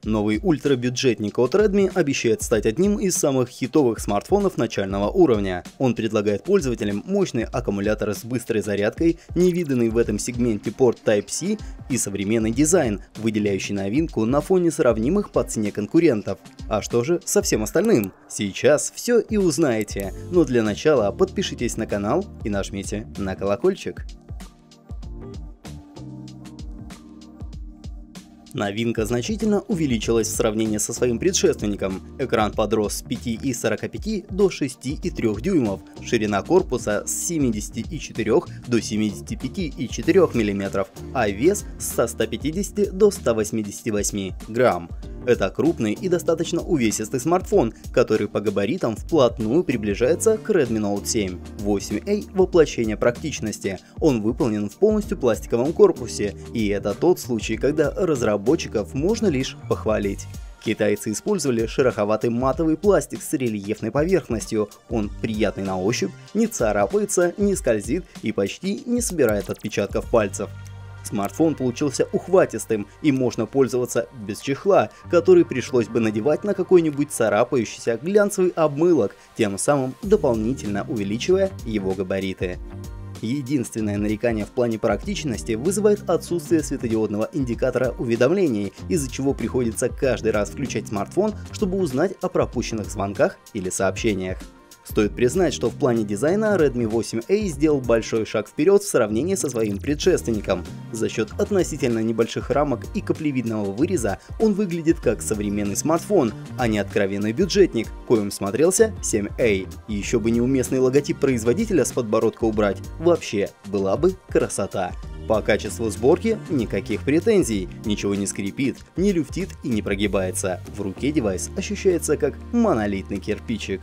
Новый ультрабюджетник от Redmi обещает стать одним из самых хитовых смартфонов начального уровня. Он предлагает пользователям мощный аккумулятор с быстрой зарядкой, невиданный в этом сегменте порт Type-C и современный дизайн, выделяющий новинку на фоне сравнимых по цене конкурентов. А что же со всем остальным? Сейчас все и узнаете, но для начала подпишитесь на канал и нажмите на колокольчик. Новинка значительно увеличилась в сравнении со своим предшественником. Экран подрос с 5,45 до 6,3 дюймов, ширина корпуса с 74 до 75,4 мм, а вес со 150 до 188 грамм. Это крупный и достаточно увесистый смартфон, который по габаритам вплотную приближается к Redmi Note 7. 8A – воплощение практичности. Он выполнен в полностью пластиковом корпусе, и это тот случай, когда разработчиков можно лишь похвалить. Китайцы использовали шероховатый матовый пластик с рельефной поверхностью. Он приятный на ощупь, не царапается, не скользит и почти не собирает отпечатков пальцев. Смартфон получился ухватистым и можно пользоваться без чехла, который пришлось бы надевать на какой-нибудь царапающийся глянцевый обмылок, тем самым дополнительно увеличивая его габариты. Единственное нарекание в плане практичности вызывает отсутствие светодиодного индикатора уведомлений, из-за чего приходится каждый раз включать смартфон, чтобы узнать о пропущенных звонках или сообщениях. Стоит признать, что в плане дизайна Redmi 8A сделал большой шаг вперед в сравнении со своим предшественником. За счет относительно небольших рамок и каплевидного выреза он выглядит как современный смартфон, а не откровенный бюджетник, коим смотрелся 7A. Еще бы неуместный логотип производителя с подбородка убрать, вообще была бы красота. По качеству сборки никаких претензий, ничего не скрипит, не люфтит и не прогибается. В руке девайс ощущается как монолитный кирпичик.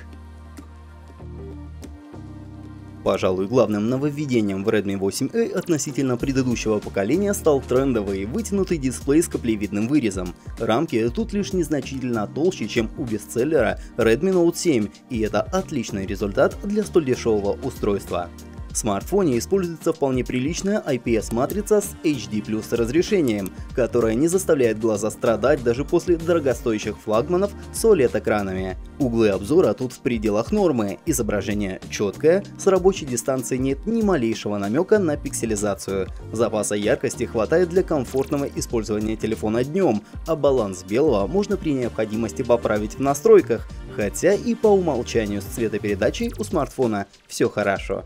Пожалуй, главным нововведением в Redmi 8A относительно предыдущего поколения стал трендовый вытянутый дисплей с каплевидным вырезом. Рамки тут лишь незначительно толще, чем у бестселлера Redmi Note 7, и это отличный результат для столь дешевого устройства. В смартфоне используется вполне приличная IPS-матрица с HD+ разрешением, которая не заставляет глаза страдать даже после дорогостоящих флагманов с OLED-экранами. Углы обзора тут в пределах нормы, изображение четкое, с рабочей дистанции нет ни малейшего намека на пикселизацию. Запаса яркости хватает для комфортного использования телефона днем, а баланс белого можно при необходимости поправить в настройках, хотя и по умолчанию с цветопередачей у смартфона все хорошо.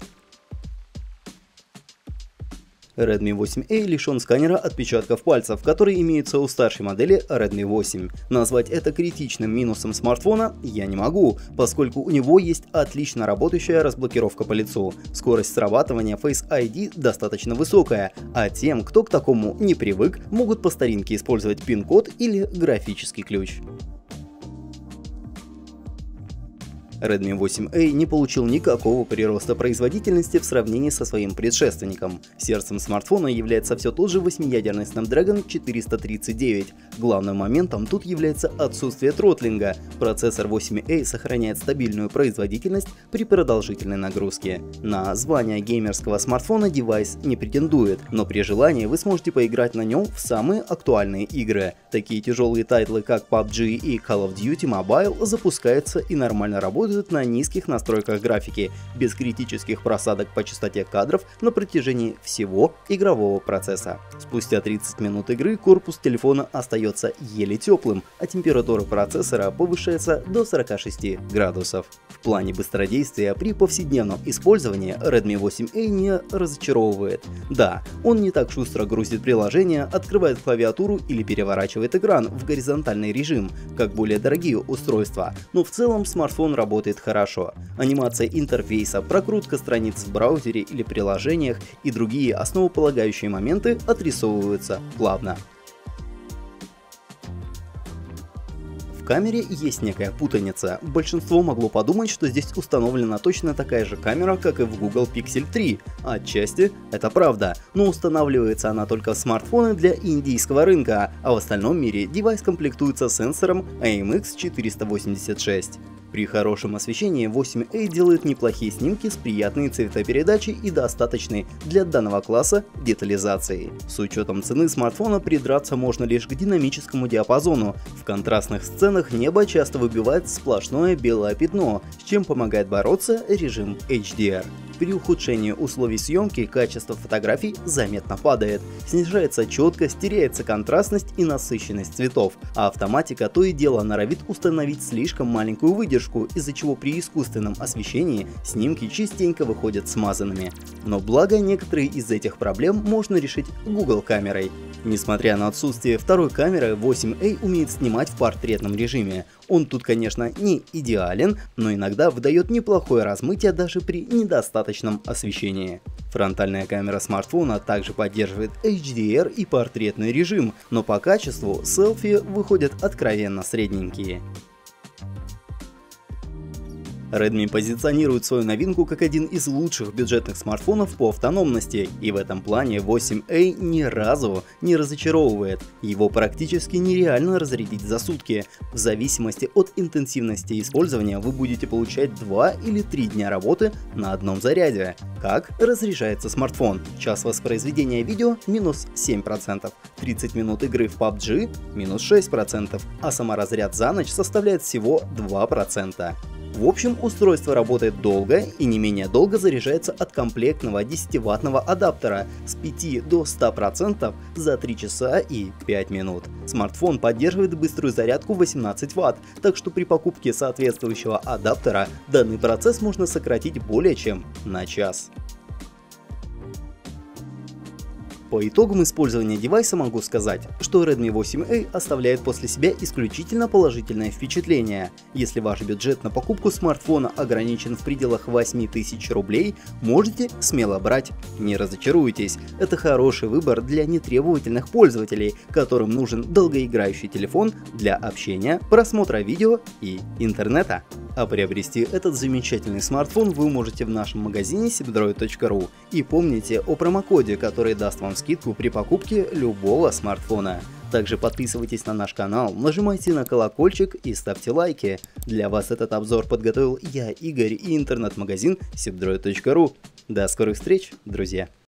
Redmi 8A лишен сканера отпечатков пальцев, который имеется у старшей модели Redmi 8. Назвать это критичным минусом смартфона я не могу, поскольку у него есть отлично работающая разблокировка по лицу. Скорость срабатывания Face ID достаточно высокая, а тем, кто к такому не привык, могут по старинке использовать пин-код или графический ключ. Redmi 8A не получил никакого прироста производительности в сравнении со своим предшественником. Сердцем смартфона является все тот же 8-ядерный Snapdragon 439. Главным моментом тут является отсутствие тротлинга. Процессор 8A сохраняет стабильную производительность при продолжительной нагрузке. На звание геймерского смартфона девайс не претендует, но при желании вы сможете поиграть на нем в самые актуальные игры. Такие тяжелые тайтлы, как PUBG и Call of Duty Mobile, запускаются и нормально работают на низких настройках графики, без критических просадок по частоте кадров на протяжении всего игрового процесса. Спустя 30 минут игры корпус телефона остается еле теплым, а температура процессора повышается до 46 градусов. В плане быстродействия при повседневном использовании Redmi 8A не разочаровывает. Да, он не так шустро грузит приложение, открывает клавиатуру или переворачивает экран в горизонтальный режим, как более дорогие устройства, но в целом смартфон работает хорошо. Анимация интерфейса, прокрутка страниц в браузере или приложениях и другие основополагающие моменты отрисовываются плавно. В камере есть некая путаница. Большинство могло подумать, что здесь установлена точно такая же камера, как и в Google Pixel 3. Отчасти это правда, но устанавливается она только в смартфоны для индийского рынка, а в остальном мире девайс комплектуется сенсором IMX486. При хорошем освещении 8A делает неплохие снимки с приятной цветопередачей и достаточной для данного класса детализации. С учетом цены смартфона придраться можно лишь к динамическому диапазону. В контрастных сценах небо часто выбивает сплошное белое пятно, с чем помогает бороться режим HDR. При ухудшении условий съемки качество фотографий заметно падает, снижается четкость, теряется контрастность и насыщенность цветов, а автоматика то и дело норовит установить слишком маленькую выдержку, из-за чего при искусственном освещении снимки частенько выходят смазанными. Но благо некоторые из этих проблем можно решить Google камерой. Несмотря на отсутствие второй камеры, 8A умеет снимать в портретном режиме. Он тут, конечно, не идеален, но иногда выдает неплохое размытие даже при недостаточном освещении. Фронтальная камера смартфона также поддерживает HDR и портретный режим, но по качеству селфи выходят откровенно средненькие. Redmi позиционирует свою новинку как один из лучших бюджетных смартфонов по автономности, и в этом плане 8A ни разу не разочаровывает. Его практически нереально разрядить за сутки. В зависимости от интенсивности использования вы будете получать 2 или 3 дня работы на одном заряде. Как разряжается смартфон? Час воспроизведения видео – минус 7%, 30 минут игры в PUBG – минус 6%, а саморазряд за ночь составляет всего 2%. В общем, устройство работает долго и не менее долго заряжается от комплектного 10-ваттного адаптера с 5 до 100% за 3 часа и 5 минут. Смартфон поддерживает быструю зарядку 18 Вт, так что при покупке соответствующего адаптера данный процесс можно сократить более чем на час. По итогам использования девайса могу сказать, что Redmi 8A оставляет после себя исключительно положительное впечатление. Если ваш бюджет на покупку смартфона ограничен в пределах 8000 рублей, можете смело брать, не разочаруйтесь. Это хороший выбор для нетребовательных пользователей, которым нужен долгоиграющий телефон для общения, просмотра видео и интернета. А приобрести этот замечательный смартфон вы можете в нашем магазине sibdroid.ru. И помните о промокоде, который даст вам скидку при покупке любого смартфона. Также подписывайтесь на наш канал, нажимайте на колокольчик и ставьте лайки. Для вас этот обзор подготовил я, Игорь, и интернет-магазин sibdroid.ru. До скорых встреч, друзья!